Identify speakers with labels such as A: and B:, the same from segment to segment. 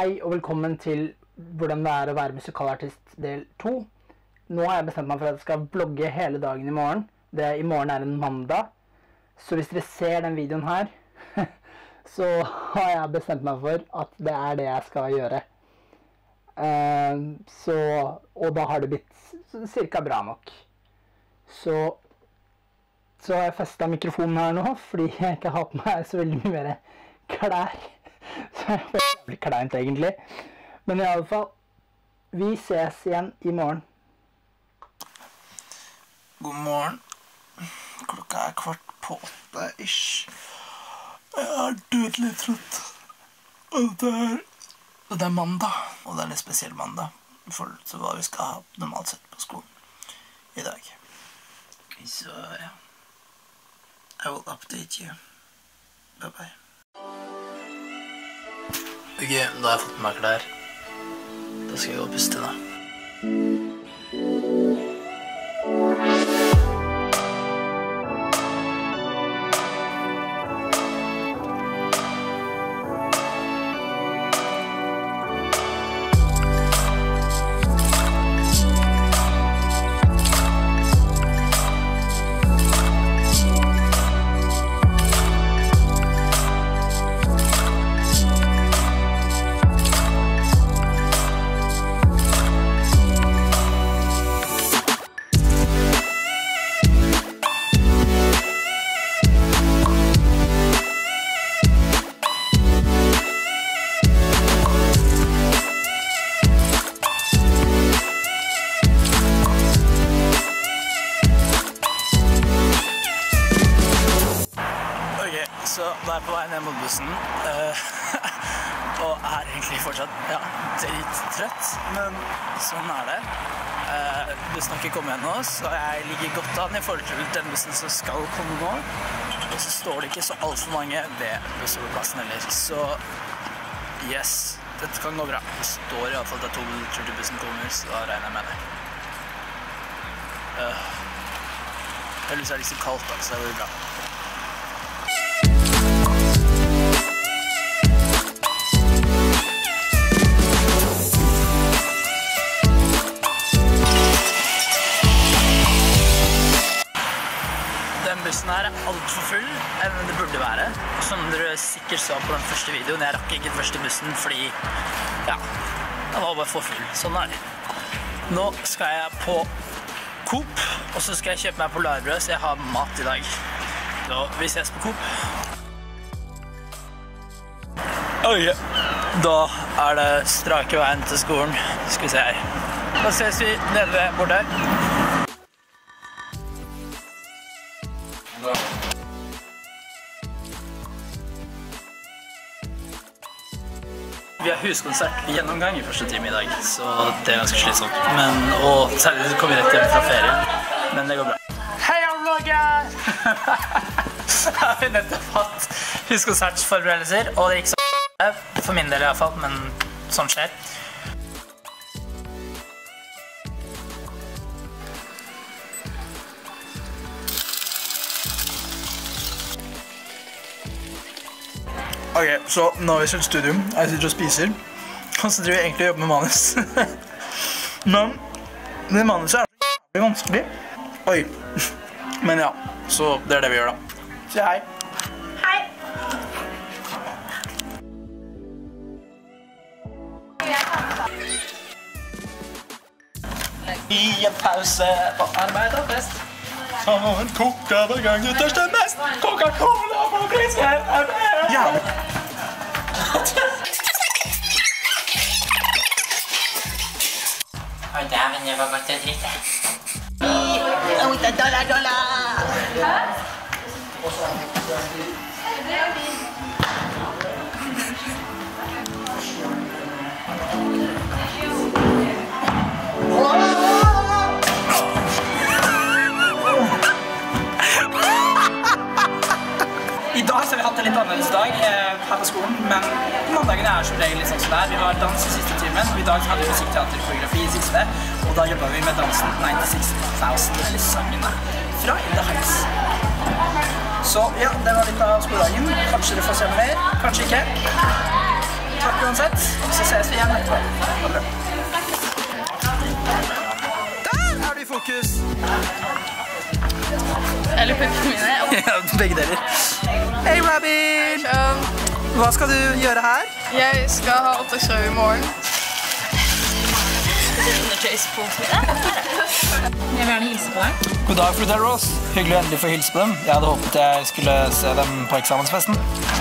A: Hei og velkommen til hvordan det å være musikalartist del 2. Nå har jeg bestemt meg for at jeg skal vlogge hele dagen i morgen. I morgen en mandag. Så hvis dere ser den videoen her, så har jeg bestemt meg for at det det jeg skal gjøre. Og da har det blitt cirka bra nok. Så har jeg festet mikrofonen her nå, fordi jeg ikke har på meg så veldig mye mer klær. Så jeg får jævlig kleint egentlig. Men i alle fall, vi ses igjen i morgen.
B: God morgen. Klokka 7:15-ish. Jeg dødelig trøtt. Og det mandag. Og det litt spesiell mandag. I forhold til hva vi skal ha normalt sett på skolen i dag. Så ja. I will update you. Bye bye. Ok, da har jeg fått på meg klær. Da skal jeg gå og puste da. Så da er jeg på vei ned mot bussen, og egentlig fortsatt, drittrøtt, men sånn det. Bussen har ikke kommet ennå, så jeg ligger godt an i forhold til den bussen som skal komme nå. Og så står det ikke så alt for mange ved bussholdeplassen heller, så yes, dette kan gå bra. Det står i hvert fall at det 2 minutter til bussen kommer, så da regner jeg med det. Heldigvis det ikke så kaldt da, så det blir bra. Bussen her alt for full enn det burde være. Som dere sikkert så på den første videoen. Jeg rakk ikke først i bussen fordi, den var bare for full. Sånn det. Nå skal jeg på Coop, og så skal jeg kjøpe meg polarbrød, så jeg har mat i dag. Så vi ses på Coop. Da det strake veien til skolen. Skal vi se her. Da ses vi nede ved bort der. Vi har huskonsert gjennomgang i første time i dag, så det ganske slitsomt. Og særlig kommer vi rett hjem fra ferie, men det går bra. Hei, vlogger! Jeg har nettopp hatt huskonsertforberedelser, og det gikk så for min del i hvert fall, men sånn skjer. Ok, så nå har vi sett studium, jeg sitter og spiser, og så driver jeg egentlig og jobber med manus. Men det manuset så vanskelig. Oi. Men ja, så det det vi gjør da. Si hei. Hei. I en pause på arbeid og fest. Ta en koka hver gang du tørster mest. Coca-Cola på priser mer. Jævlig. Oi, dæven, det var godt å drikke. Dollar. Hæ? I dag så har vi hatt en litt annerledes dag her på skolen, men mandagen som regel litt sånn som det er. Vi har dans i siste timen, og i dag hadde vi musikkteater, koreografi i siste, og da jobbet vi med dansen 96,000, eller sangene, fra In The Heights. Så ja, det var litt av skoledagen. Kanskje dere får se mer, kanskje ikke. takk uansett. Så ses vi igjen etterpå. Der er du i fokus!
C: Eller puppene mine.
B: Ja, begge deler. Hei, Robin! Hva skal du gjøre her?
C: Jeg skal ha opptaksprøve i morgen.
D: Jeg vil gjerne hilse på deg.
B: God dag, Fruit Rose. Hyggelig å endelig få hilse på dem. Jeg hadde håpet jeg skulle se dem på eksamensfesten.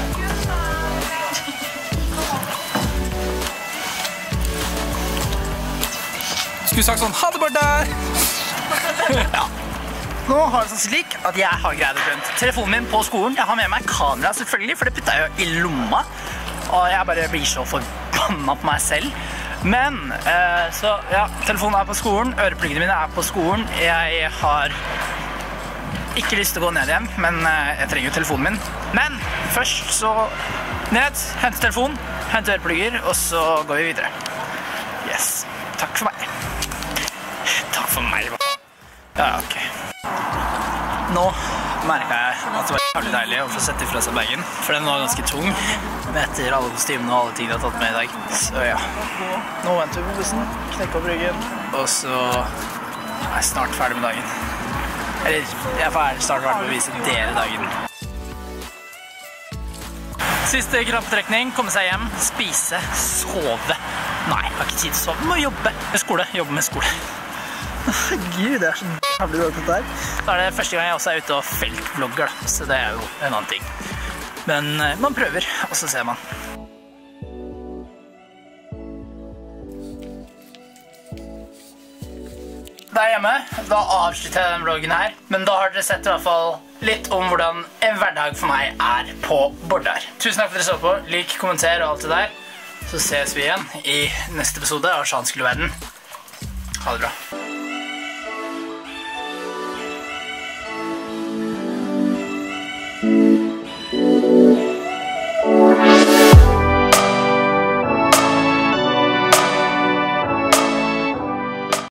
B: Skulle sagt sånn, ha det bare der! Ja. Nå har det sånn slik at jeg har greid å glemme telefonen min på skolen. Jeg har med meg kamera selvfølgelig, for det puttet jeg jo i lomma. Og jeg bare blir så forbannet på meg selv. Men, så ja, telefonen er på skolen, ørepluggene mine er på skolen. Jeg har ikke lyst til å gå ned igjen, men jeg trenger jo telefonen min. Men først så ned, hente telefon, hente øreplugger, og så går vi videre. Yes, takk for meg. Takk for meg. Ja, ok. Nå merket jeg at det var jævlig deilig å få sette ifra seg bagen, for den var ganske tung etter alle kostymene og alle tingene jeg har tatt med i dag. Så ja, nå venter vi på bussen, knekke opp ryggen, og så er jeg snart ferdig med dagen. Eller, jeg er snart ferdig med å vise dere dagen. Siste krampetrekning, komme seg hjem, spise, sove. Nei, jeg har ikke tid til å sove, må jobbe med skole, jobbe med skole. Gud, det er så jævlig dårlig på dette her. Så er det første gang jeg også er ute og feltvlogger da, så det er jo en annen ting. Men man prøver, og så ser man. Der hjemme, da avslutter jeg den vloggen her. Men da har dere sett i hvert fall litt om hvordan en hverdag for meg er på Bordar. Tusen takk for at dere så på. Lik, kommenter og alt det der. Så ses vi igjen i neste episode av Sjansk til verden. Ha det bra.